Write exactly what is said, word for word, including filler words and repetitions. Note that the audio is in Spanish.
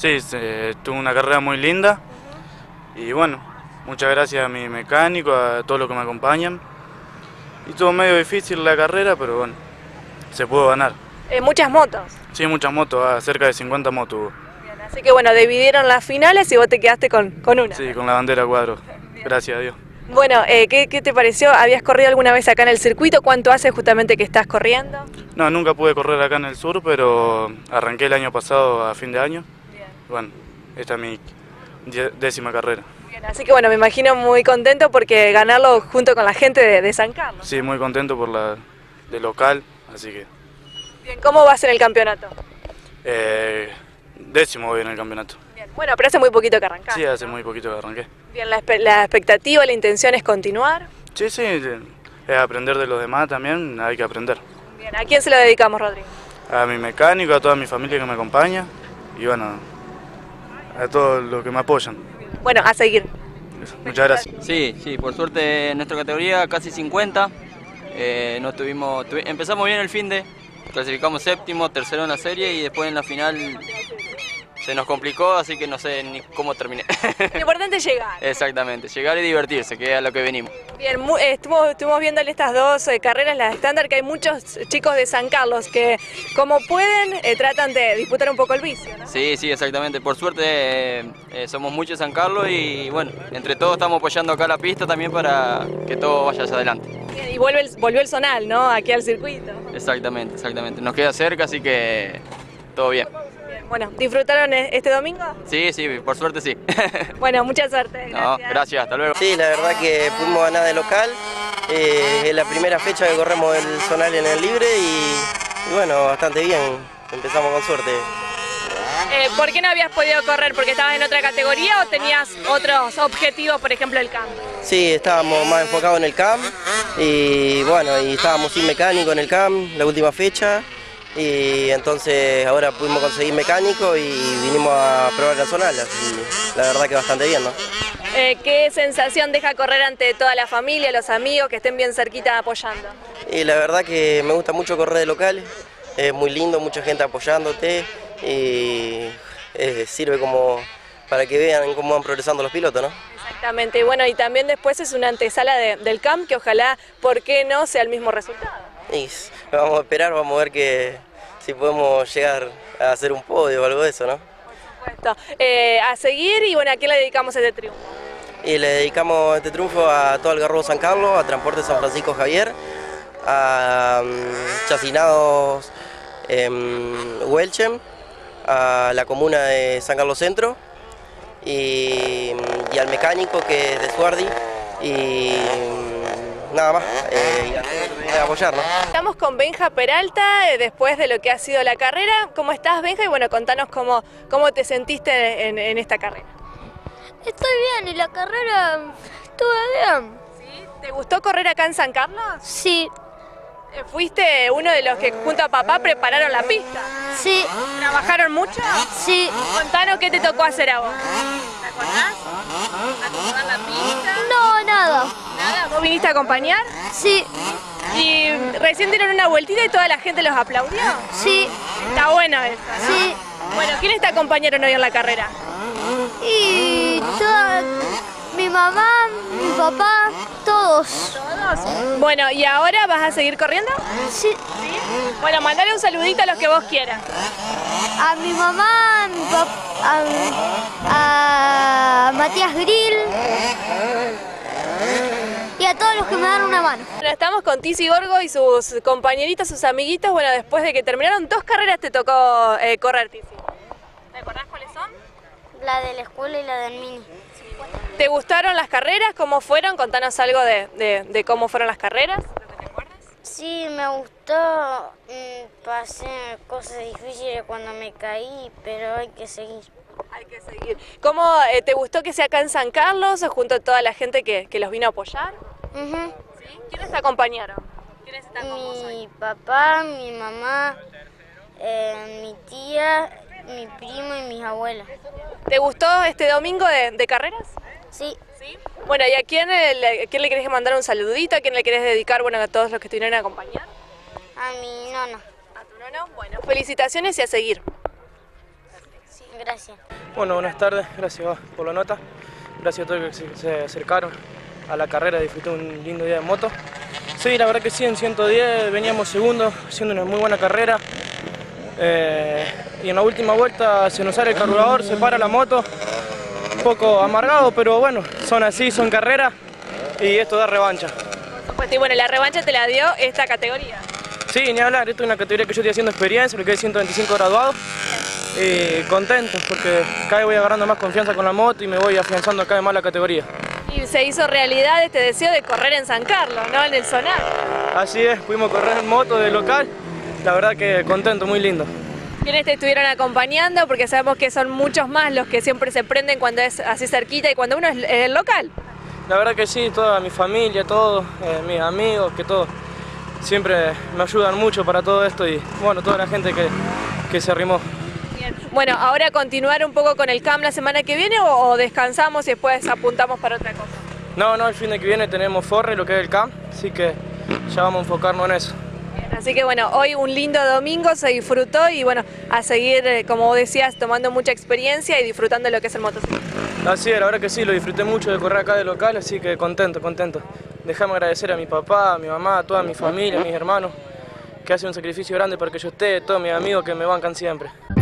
Sí, se, tuve una carrera muy linda y bueno, muchas gracias a mi mecánico, a todos los que me acompañan. Y estuvo medio difícil la carrera, pero bueno, se pudo ganar. Eh, muchas motos. Sí, muchas motos, ah, cerca de cincuenta motos hubo. Bien, así que bueno, dividieron las finales y vos te quedaste con, con una. Sí, con la bandera cuadro, gracias a Dios. Bueno, eh, ¿qué, ¿qué te pareció? ¿Habías corrido alguna vez acá en el circuito? ¿Cuánto hace justamente que estás corriendo? No, nunca pude correr acá en el sur, pero arranqué el año pasado a fin de año. Bien. Bueno, esta es mi décima carrera. Bien, así que bueno, me imagino muy contento porque ganarlo junto con la gente de, de San Carlos. Sí, muy contento por la de local, así que... Bien, ¿cómo vas en el campeonato? Eh, décimo voy en el campeonato. Bien, bueno, pero hace muy poquito que arrancaste. Sí, hace muy poquito que arranqué. Bien, la, la expectativa, la intención es continuar. Sí, sí, es aprender de los demás también, hay que aprender. Bien, ¿a quién se lo dedicamos, Rodrigo? A mi mecánico, a toda mi familia que me acompaña y bueno, a todos los que me apoyan. Bueno, a seguir. Muchas gracias. Sí, sí, por suerte en nuestra categoría casi cincuenta. Eh, no tuvimos, tuvi, empezamos bien el finde, clasificamos séptimo, tercero en la serie y después en la final se nos complicó, así que no sé ni cómo terminé. Lo importante es llegar. Exactamente, llegar y divertirse, que es a lo que venimos. Bien, mu eh, estuvimos, estuvimos viendo en estas dos eh, carreras, las estándar, que hay muchos chicos de San Carlos que, como pueden, eh, tratan de disputar un poco el vicio, ¿no? Sí, sí, exactamente. Por suerte eh, eh, somos muchos de San Carlos y bueno, entre todos estamos apoyando acá la pista también para que todo vaya hacia adelante. Bien, y vuelve el, volvió el zonal, ¿no? Aquí al circuito. Exactamente, exactamente. Nos queda cerca, así que todo bien. Bueno, ¿disfrutaron este domingo? Sí, sí, por suerte sí. Bueno, mucha suerte. Gracias. No, gracias, hasta luego. Sí, la verdad que pudimos ganar de local. Eh, es la primera fecha que corremos el zonal en el libre y, y bueno, bastante bien. Empezamos con suerte. Eh, ¿Por qué no habías podido correr? ¿Porque estabas en otra categoría o tenías otros objetivos, por ejemplo el camp? Sí, estábamos más enfocados en el camp y bueno, y estábamos sin mecánico en el camp la última fecha. Y entonces ahora pudimos conseguir mecánico y vinimos a probar la zonal, así la verdad que bastante bien, ¿no? Eh, ¿Qué sensación deja correr ante toda la familia, los amigos que estén bien cerquita apoyando? Y la verdad que me gusta mucho correr de local, es muy lindo, mucha gente apoyándote y eh, sirve como para que vean cómo van progresando los pilotos, ¿no? Exactamente, y bueno, y también después es una antesala de, del camp que ojalá, ¿por qué no?, sea el mismo resultado. Y vamos a esperar, vamos a ver que si podemos llegar a hacer un podio o algo de eso, ¿no? Por supuesto. Eh, a seguir y bueno, ¿a qué le dedicamos este triunfo? Y le dedicamos este triunfo a todo Algarrobo San Carlos, a Transporte San Francisco Javier, a um, Chacinados um, Huelchem, a la comuna de San Carlos Centro y, y al mecánico que es de Suardi y nada más, eh, y a, a apoyar, ¿no? Estamos con Benja Peralta, eh, después de lo que ha sido la carrera. ¿Cómo estás, Benja? Y bueno, contanos cómo, cómo te sentiste en, en esta carrera. Estoy bien, y la carrera estuve bien. ¿Sí? ¿Te gustó correr acá en San Carlos? Sí. Eh, ¿Fuiste uno de los que junto a papá prepararon la pista? Sí. ¿Trabajaron mucho? Sí. Contanos qué te tocó hacer a vos. ¿Te acordás? ¿Acomodar la pista? No, nada. ¿Nada? ¿Vos viniste a acompañar? Sí. Y recién dieron una vueltita y toda la gente los aplaudió. Sí. Está bueno eso, ¿no? Sí. Bueno, ¿quiénes te acompañaron hoy en la carrera? Y toda, mi mamá, mi papá, todos. ¿Todos? Bueno, ¿y ahora vas a seguir corriendo? Sí. ¿Sí? Bueno, mandale un saludito a los que vos quieras. A mi mamá, a mi papá, a, a Matías Grill y a todos los que me dan una mano. Bueno, estamos con Tizi Gorgo y sus compañeritos, sus amiguitos. Bueno, después de que terminaron dos carreras te tocó eh, correr, Tizi. ¿Te acordás cuáles son? La de la escuela y la del mini. ¿Te gustaron las carreras? ¿Cómo fueron? Contanos algo de, de, de cómo fueron las carreras. ¿Te acuerdas? Sí, me gustó. Pasé cosas difíciles cuando me caí, pero hay que seguir. Hay que seguir. ¿Cómo eh, te gustó que sea acá en San Carlos, junto a toda la gente que, que los vino a apoyar? Uh-huh. ¿Sí? ¿Quiénes te acompañaron? ¿Quiénes están con vos hoy? Mi papá, mi mamá, eh, mi tía, mi primo y mis abuelas. ¿Te gustó este domingo de, de carreras? Sí. ¿Sí? Bueno, ¿y a quién, le, a quién le querés mandar un saludito? ¿A quién le querés dedicar, bueno, a todos los que estuvieron a acompañar? A mi nona. ¿A tu nono? Bueno, felicitaciones y a seguir. Gracias. Bueno, buenas tardes, gracias por la nota. Gracias a todos los que se acercaron a la carrera, disfruté un lindo día de moto. Sí, la verdad que sí, en ciento diez veníamos segundos, haciendo una muy buena carrera. Eh, y en la última vuelta se nos sale el carburador, se para la moto. Un poco amargado, pero bueno, son así, son carreras y esto da revancha. Pues sí, bueno, la revancha te la dio esta categoría. Sí, ni hablar, esto es una categoría que yo estoy haciendo experiencia, lo que es ciento veinticinco graduados. Y contento porque cada vez voy agarrando más confianza con la moto y me voy afianzando cada vez más la categoría. Y se hizo realidad este deseo de correr en San Carlos, ¿no? En el Sonar. Así es, pudimos correr en moto de local, la verdad que contento, muy lindo. ¿Quiénes te estuvieron acompañando? Porque sabemos que son muchos más los que siempre se prenden cuando es así cerquita y cuando uno es el local. La verdad que sí, toda mi familia, todos, eh, mis amigos, que todos siempre me ayudan mucho para todo esto y bueno, toda la gente que, que se arrimó. Bien. Bueno, ahora continuar un poco con el C A M la semana que viene o, o descansamos y después apuntamos para otra cosa. No, no, el fin de que viene tenemos Forre, lo que es el C A M, así que ya vamos a enfocarnos en eso. Bien, así que bueno, hoy un lindo domingo, se disfrutó y bueno, a seguir, eh, como vos decías, tomando mucha experiencia y disfrutando de lo que es el motociclismo. Así es, la verdad que sí, lo disfruté mucho de correr acá de local, así que contento, contento. Déjame agradecer a mi papá, a mi mamá, a toda mi familia, a mis hermanos, que hacen un sacrificio grande para que yo esté, todos mis amigos que me bancan siempre.